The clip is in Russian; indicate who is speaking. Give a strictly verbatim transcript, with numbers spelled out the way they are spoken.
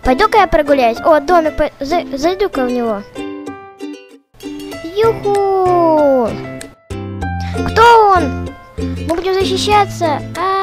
Speaker 1: Пойду-ка я прогуляюсь. О, домик, по... зайду-ка в него. Юху! Кто он? Мы будем защищаться. А